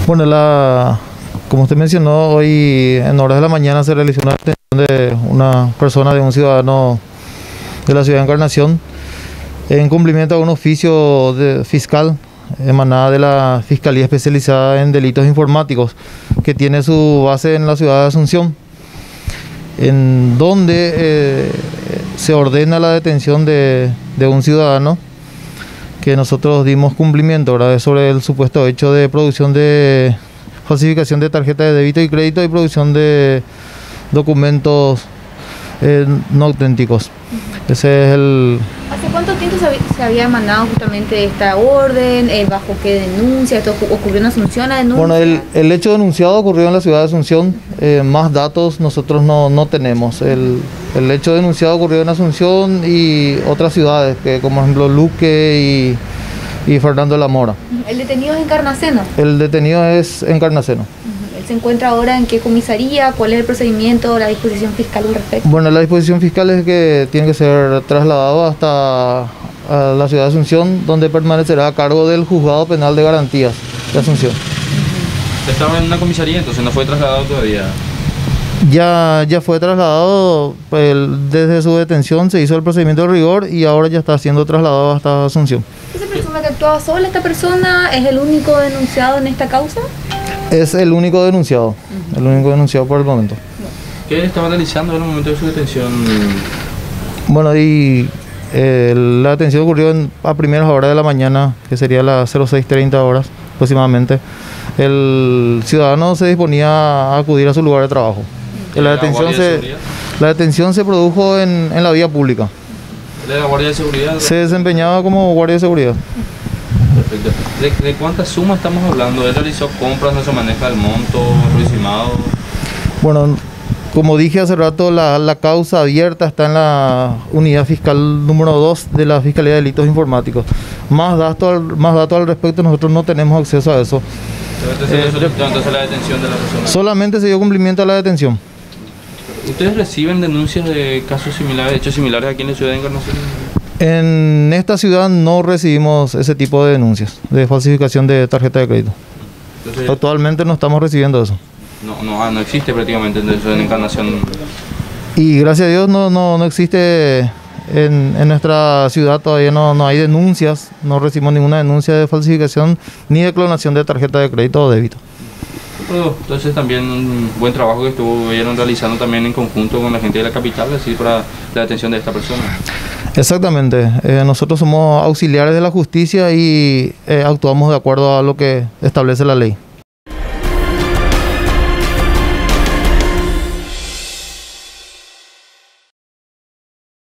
Bueno, como usted mencionó, hoy en horas de la mañana se realizó una detención de una persona, de un ciudadano de la ciudad de Encarnación, en cumplimiento a un oficio fiscal emanada de la Fiscalía Especializada en Delitos Informáticos, que tiene su base en la ciudad de Asunción, en donde se ordena la detención de un ciudadano que nosotros dimos cumplimiento, ¿verdad?, sobre el supuesto hecho de producción de falsificación de tarjeta de débito y crédito y producción de documentos no auténticos. Ese es el... ¿Hace cuánto tiempo se había emanado justamente esta orden? ¿Bajo qué denuncia? ¿Esto ocurrió en Asunción, la denuncia? Bueno, el hecho denunciado ocurrió en la ciudad de Asunción. Más datos nosotros no tenemos. El hecho denunciado ocurrió en Asunción y otras ciudades, como por ejemplo Luque y Fernando de la Mora. ¿El detenido es Encarnaceno? El detenido es Encarnaceno. ¿Él se encuentra ahora en qué comisaría? ¿Cuál es el procedimiento, la disposición fiscal al respecto? Bueno, la disposición fiscal es que tiene que ser trasladado hasta la ciudad de Asunción, donde permanecerá a cargo del Juzgado Penal de Garantías de Asunción. Estaba en una comisaría, entonces no fue trasladado todavía. Ya fue trasladado, desde su detención se hizo el procedimiento de rigor y ahora ya está siendo trasladado hasta Asunción. ¿Esa persona que actuaba sola, esta persona, es el único denunciado en esta causa? Es el único denunciado, el único denunciado por el momento. ¿Qué estaba realizando en el momento de su detención? Bueno, y la detención ocurrió a primeras horas de la mañana, que sería las 06:30 horas aproximadamente. El ciudadano se disponía a acudir a su lugar de trabajo. La detención se produjo en la vía pública. ¿De la Guardia de Seguridad? Se desempeñaba como guardia de seguridad. Perfecto. ¿De cuántas sumas estamos hablando? ¿Él realizó compras, no se maneja el monto aproximado? Bueno, como dije hace rato, la causa abierta está en la unidad fiscal número 2 de la Fiscalía de Delitos Informáticos. Más datos al respecto, nosotros no tenemos acceso a eso. Entonces la detención de la persona. Solamente se dio cumplimiento a la detención. ¿Ustedes reciben denuncias de casos similares, hechos similares aquí en la ciudad de Encarnación? En esta ciudad no recibimos ese tipo de denuncias de falsificación de tarjeta de crédito. Entonces, actualmente no estamos recibiendo eso. No existe prácticamente en Encarnación. Y gracias a Dios no existe en nuestra ciudad, todavía no hay denuncias, no recibimos ninguna denuncia de falsificación ni de clonación de tarjeta de crédito o débito. Entonces también un buen trabajo que estuvieron realizando también en conjunto con la gente de la capital, así para la detención de esta persona. Exactamente, nosotros somos auxiliares de la justicia y actuamos de acuerdo a lo que establece la ley.